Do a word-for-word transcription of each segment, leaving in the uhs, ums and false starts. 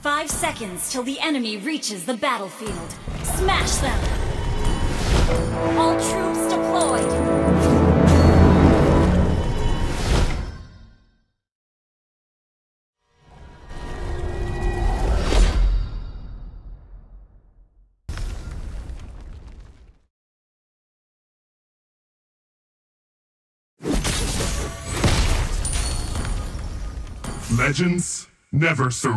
Five seconds till the enemy reaches the battlefield. Smash them! All troops deployed! Legends never surrender.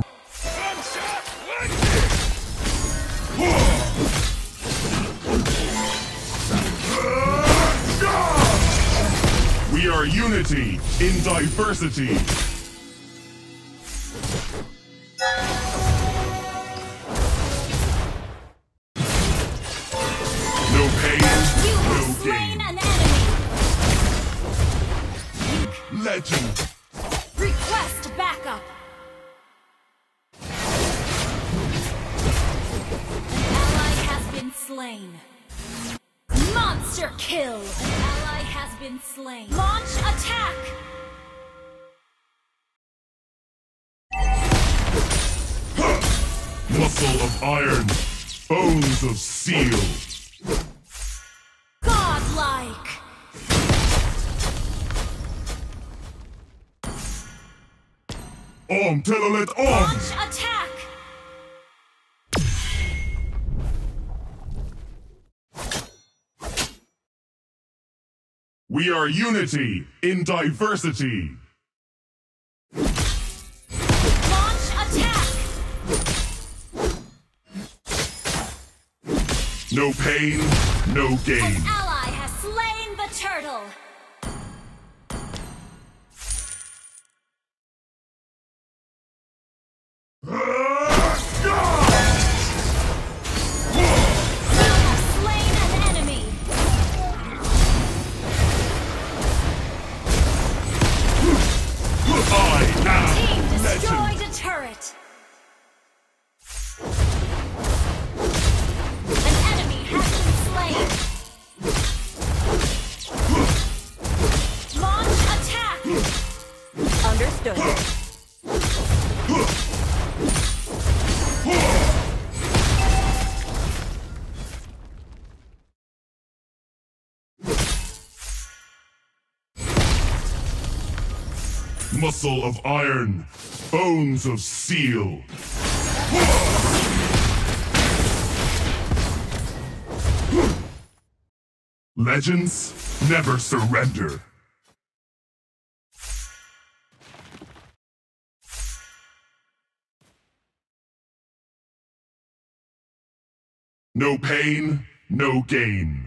We are unity in diversity. No pain, You have no slain gain. an enemy! Legend. Request backup! An ally has been slain. Monster kill! An ally has been slain. Launch attack! Muscle of iron, bones of steel. Godlike! Om Telolet Om! Launch attack! We are unity in diversity. Launch attack! No pain, no An gain. ally has slain the turtle! You have slain an enemy! I Team am destroyed legend. a turret! An enemy has been slain! Launch attack! Understood. Muscle of iron, bones of steel. Legends never surrender. No pain, no gain.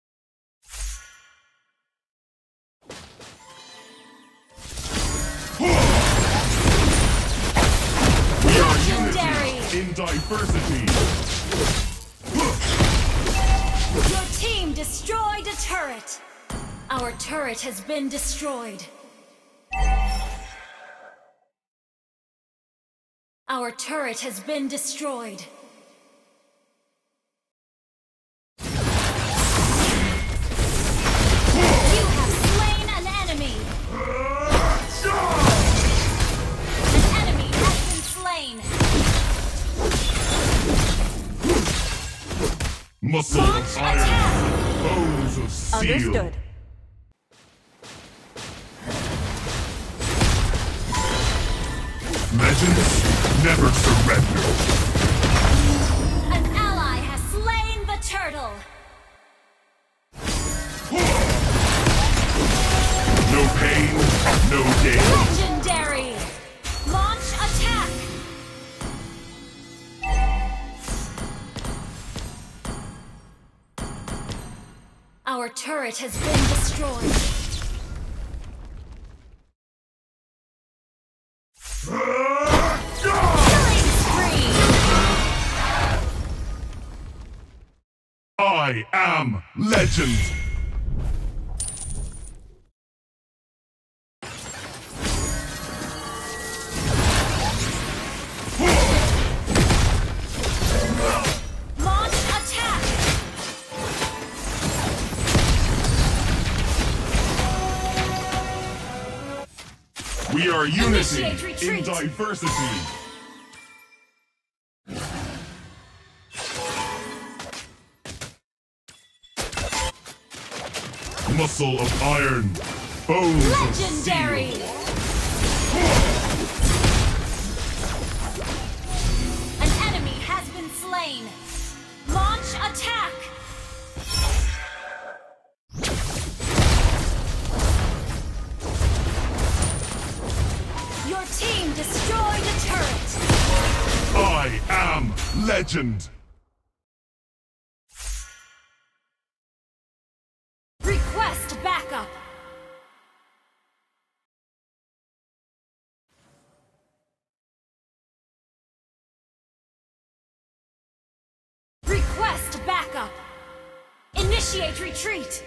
We are Legendary! unity in diversity. Your team destroyed a turret! Our turret has been destroyed. Our turret has been destroyed. You have slain an enemy! An enemy has been slain! Muscle Launch of iron, attack! bones of steel. Understood. Legends never surrender. An ally has slain the turtle! No pain, no gain. Legendary! Launch attack! Our turret has been destroyed. Killing spree! I am legend. Launch attack! We are unity Initiate retreat. in diversity. Muscle of iron, bones Legendary! of steel. An enemy has been slain. Launch attack! Your team destroyed a turret. I am legend. Request backup. Request backup. Initiate retreat.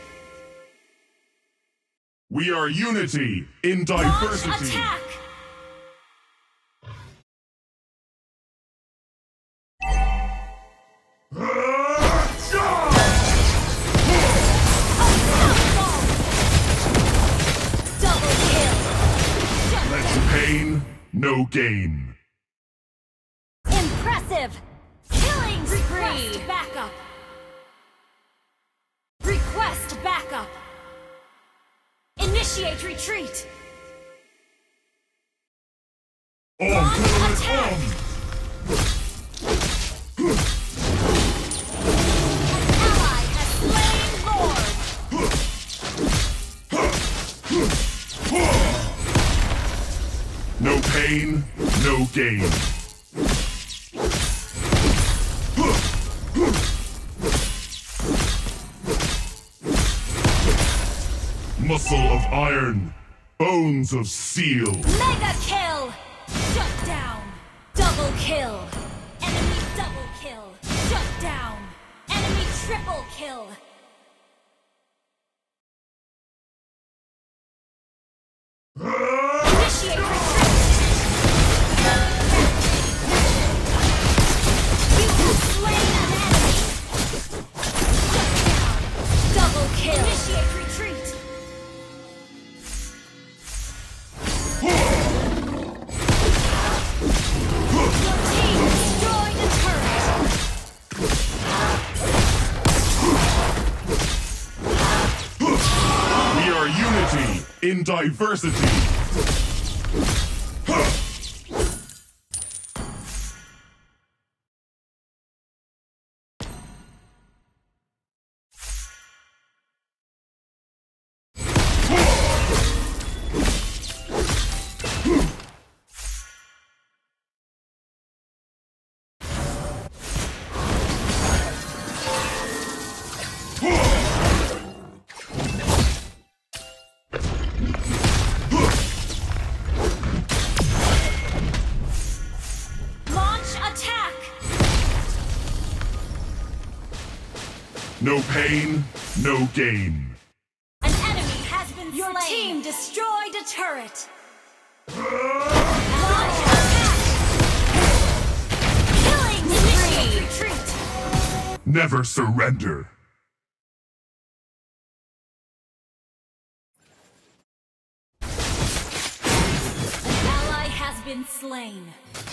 We are unity in Launch diversity. attack. Double kill. Let pain, no gain. Impressive. Killing spree. Request backup. Request backup. Initiate retreat. On Launch turret attack. on. Ally has slain Lord. No pain, no gain. Muscle of iron, bones of steel. Mega kill. Shut down. Double kill. Enemy double kill. Shut down. Enemy triple kill. Initiate retreat. You have slain an enemy. Shut down. Double kill. Initiate retreat. Your team destroyed a turret. We are unity in diversity. Launch attack. No pain, no gain. An enemy has been Your slain. Your team destroyed a turret. Launch attack. Killing spree. Retreat. Never surrender. An ally has been slain.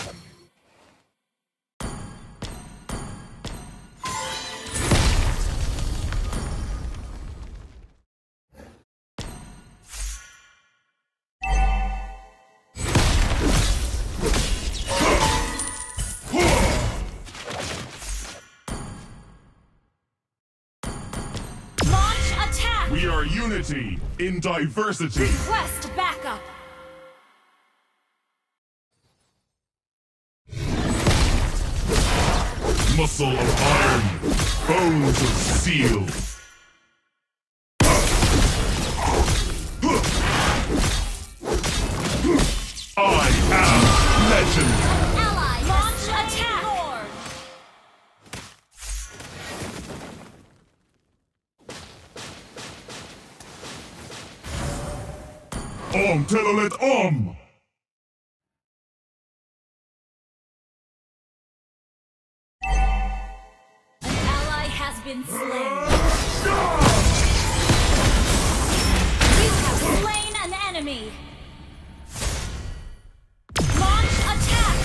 Launch attack. We are unity in diversity. Request backup. Muscle of iron, bones of steel. I am legend. Ally launch attack. Lord. Om telolet om. An ally has been slain. You have slain an enemy. Launch attack.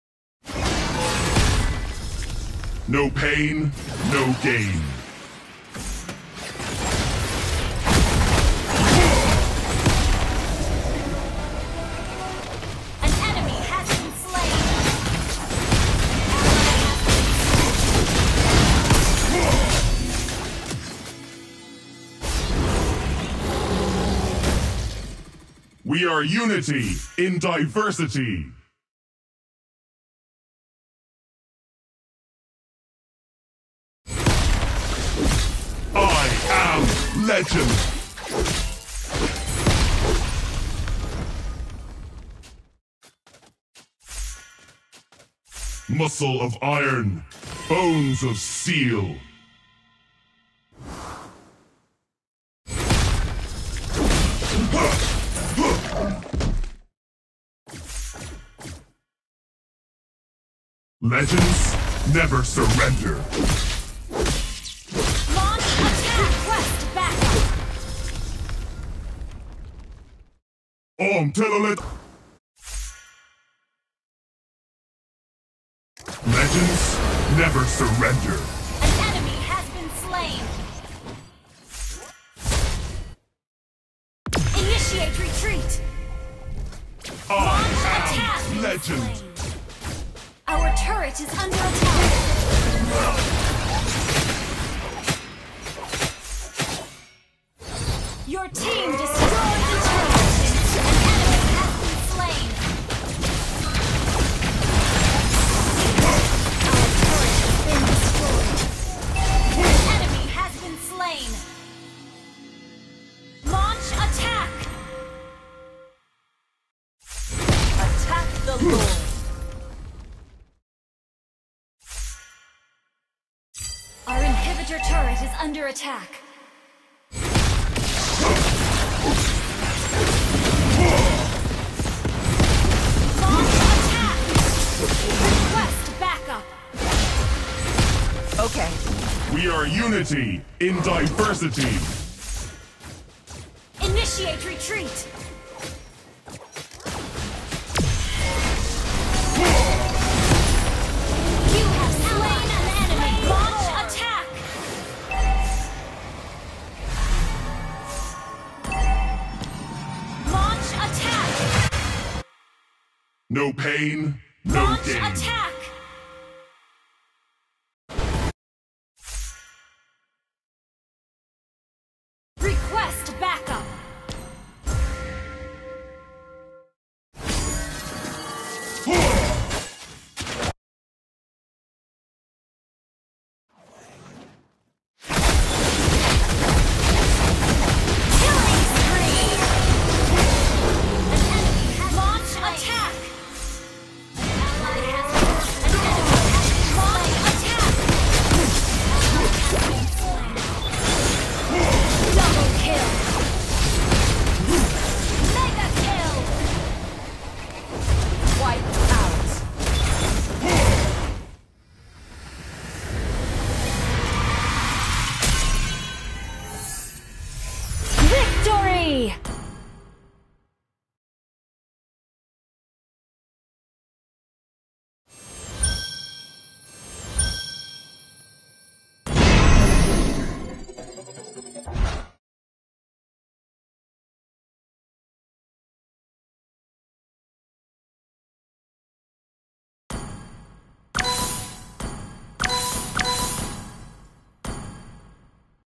No pain, no gain. We are unity in diversity. I am legend. Muscle of iron, bones of steel. Legends never surrender. Launch attack! Quest backup! Om Telelet. Legends never surrender. An enemy has been slain! Initiate retreat! I Launch am attack! legend. Slain. Our turret is under attack! Your team destroyed the turret! An enemy has been slain! Our turret has been destroyed! An enemy has been slain! Launch attack! Attack the Lord. Our inhibitor turret is under attack. Launch attack! Request backup! Okay. We are unity in diversity. Initiate retreat! You have slain an enemy! Launch attack! Launch attack! No pain, no Launch gain. attack!